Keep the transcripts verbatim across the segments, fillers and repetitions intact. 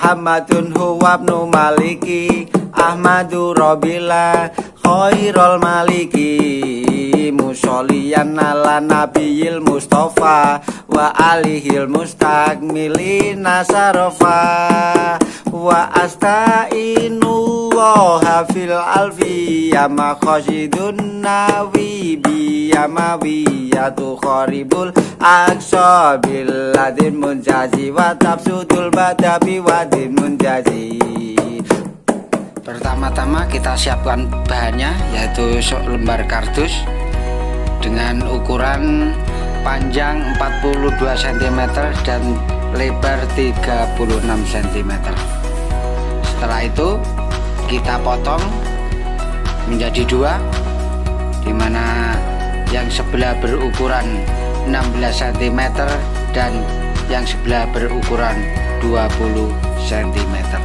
Muhammadun huwa ibnu maliki Ahmadu Robila khairul maliki Musholiyan ala nabiyil mustafa Wa alihil mustakmilina sarofa Wa asta'inu waha fil alfi Yama khosidun nawi biyama wiyatu kharibul Aksa biladin munjazi Wa tabsudul badabi wadin munjazi. Pertama-tama kita siapkan bahannya, yaitu lembar kardus dengan ukuran panjang empat puluh dua sentimeter dan lebar tiga puluh enam sentimeter. Setelah itu kita potong menjadi dua, dimana yang sebelah berukuran enam belas sentimeter dan yang sebelah berukuran dua puluh sentimeter.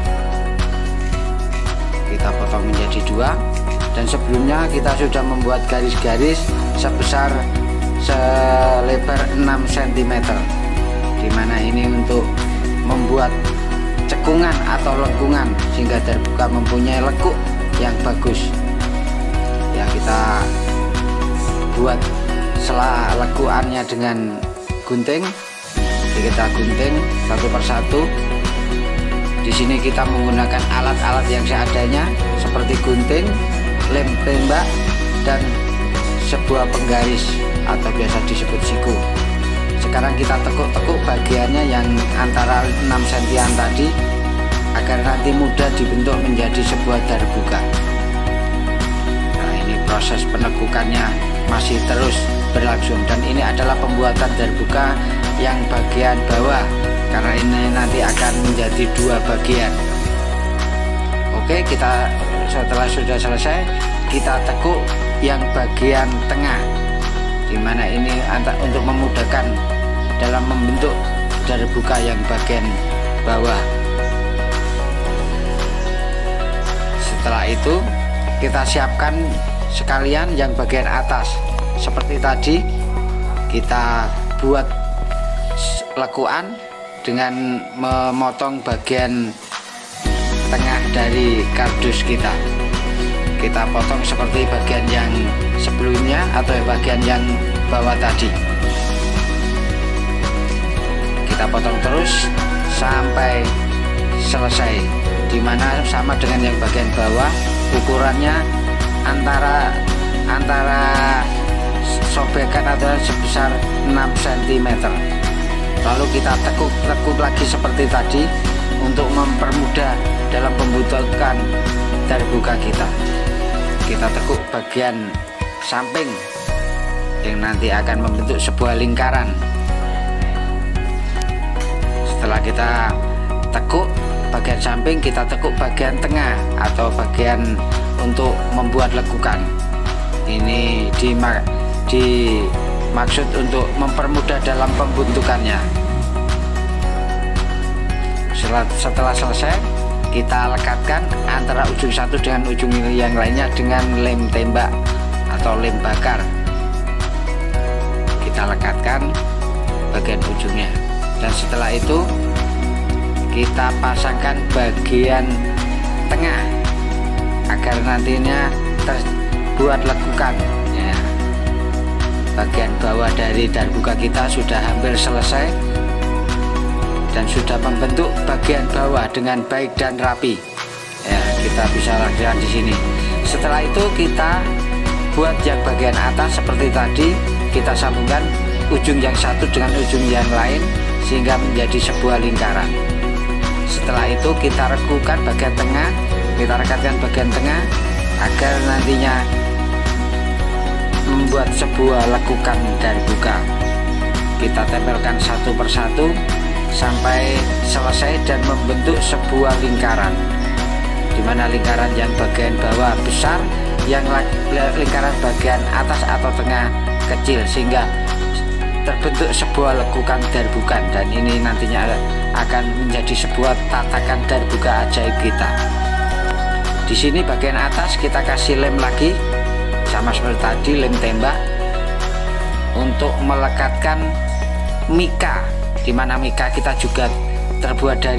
Kita potong menjadi dua, dan sebelumnya kita sudah membuat garis-garis sebesar selebar enam sentimeter, dimana ini untuk membuat cekungan atau lengkungan sehingga darbuka mempunyai lekuk yang bagus. Ya, kita buat selah lekuannya dengan gunting. Jadi kita gunting satu persatu. Di sini kita menggunakan alat-alat yang seadanya seperti gunting, lem tembak, dan sebuah penggaris atau biasa disebut siku. Sekarang kita tekuk-tekuk bagiannya yang antara enam sentimeter tadi agar nanti mudah dibentuk menjadi sebuah darbuka. Nah, ini proses penekukannya masih terus berlangsung, dan ini adalah pembuatan darbuka yang bagian bawah, karena ini nanti akan menjadi dua bagian. Oke, kita setelah sudah selesai kita tekuk yang bagian tengah, dimana ini untuk memudahkan dalam membentuk darbuka yang bagian bawah. Setelah itu kita siapkan sekalian yang bagian atas. Seperti tadi kita buat lekuan dengan memotong bagian tengah dari kardus kita. Kita potong seperti bagian yang sebelumnya atau bagian yang bawah tadi. Kita potong terus sampai selesai, dimana sama dengan yang bagian bawah, ukurannya antara antara sobekan adalah sebesar enam sentimeter. Lalu kita tekuk-tekuk lagi seperti tadi untuk mempermudah dalam pembentukan darbuka kita. Kita tekuk bagian samping yang nanti akan membentuk sebuah lingkaran. Setelah kita tekuk bagian samping, kita tekuk bagian tengah atau bagian untuk membuat lekukan. Ini dimak dimaksud untuk mempermudah dalam pembentukannya. Setelah, setelah selesai, kita lekatkan antara ujung satu dengan ujung yang lainnya dengan lem tembak atau lem bakar. Kita lekatkan bagian ujungnya, dan setelah itu kita pasangkan bagian tengah agar nantinya terbuat lekukan. Ya. Bagian bawah dari darbuka kita sudah hampir selesai dan sudah membentuk bagian bawah dengan baik dan rapi. Ya, kita bisa lakukan di sini. Setelah itu kita buat yang bagian atas seperti tadi, kita sambungkan ujung yang satu dengan ujung yang lain sehingga menjadi sebuah lingkaran. Setelah itu kita rekukan bagian tengah, kita rekatkan bagian tengah agar nantinya membuat sebuah lekukan darbuka. Kita tempelkan satu persatu sampai selesai dan membentuk sebuah lingkaran, di mana lingkaran yang bagian bawah besar, yang lingkaran bagian atas atau tengah kecil, sehingga terbentuk sebuah lekukan darbukan, dan ini nantinya akan menjadi sebuah tatakan darbuka ajaib kita. Di sini bagian atas kita kasih lem lagi, sama seperti tadi lem tembak, untuk melekatkan mika, di mana mika kita juga terbuat dari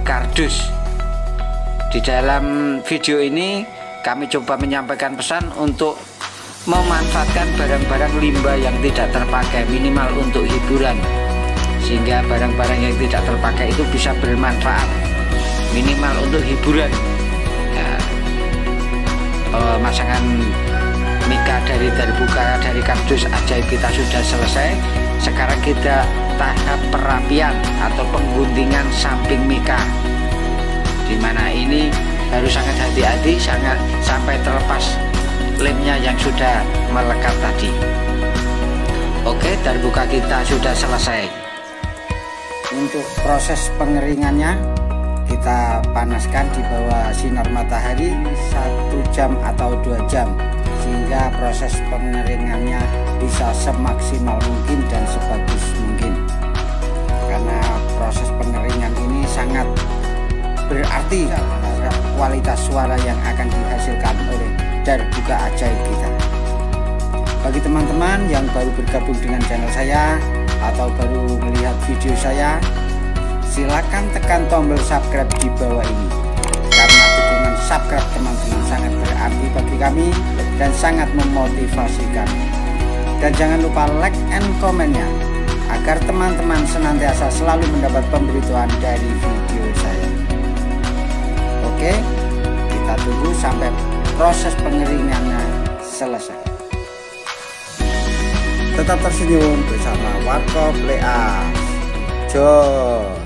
kardus. Di dalam video ini kami coba menyampaikan pesan untuk memanfaatkan barang-barang limbah yang tidak terpakai, minimal untuk hiburan, sehingga barang-barang yang tidak terpakai itu bisa bermanfaat, minimal untuk hiburan. Ya, eh, masangan mika dari terbuka dari kardus ajaib kita sudah selesai. Sekarang kita tahap perapian atau pengguntingan samping mika, dimana ini harus sangat hati-hati, sangat sampai terlepas lemnya yang sudah melekat tadi. Oke, terbuka kita sudah selesai. Untuk proses pengeringannya kita panaskan di bawah sinar matahari satu jam atau dua jam, sehingga proses pengeringannya bisa semaksimal mungkin dan sebagus mungkin. Karena proses pengeringan ini sangat berarti terhadap kualitas suara yang akan dihasilkan oleh terbuka ajaib kita. Bagi teman-teman yang baru bergabung dengan channel saya atau baru melihat video saya, silakan tekan tombol subscribe di bawah ini, karena dukungan subscribe teman-teman sangat berarti bagi kami dan sangat memotivasi kami. Dan jangan lupa like and komennya, agar teman-teman senantiasa selalu mendapat pemberitahuan dari video saya. Oke, kita tunggu sampai proses pengeringannya selesai. Tetap tersenyum bersama Warkop Leas. Jos.